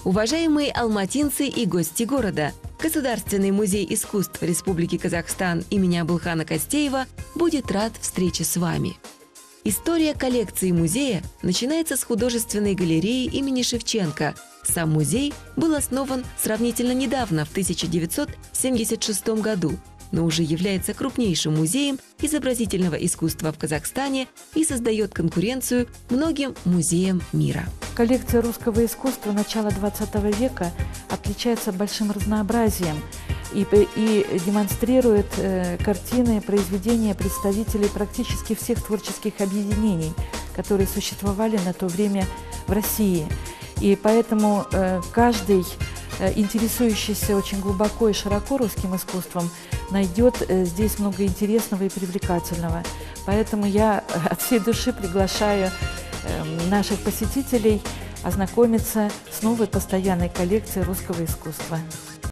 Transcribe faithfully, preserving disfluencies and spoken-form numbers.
Уважаемые алматинцы и гости города, Государственный музей искусств Республики Казахстан имени Абылхана Костеева будет рад встрече с вами. История коллекции музея начинается с художественной галереи имени Шевченко. Сам музей был основан сравнительно недавно, в тысяча девятьсот семьдесят шестом году, но уже является крупнейшим музеем изобразительного искусства в Казахстане и создает конкуренцию многим музеям мира. Коллекция русского искусства начала двадцатого века отличается большим разнообразием и, и демонстрирует э, картины, произведения представителей практически всех творческих объединений, которые существовали на то время в России. И поэтому э, каждый, э, интересующийся очень глубоко и широко русским искусством, найдет э, здесь много интересного и привлекательного. Поэтому я от всей души приглашаю наших посетителей ознакомиться с новой постоянной коллекцией русского искусства.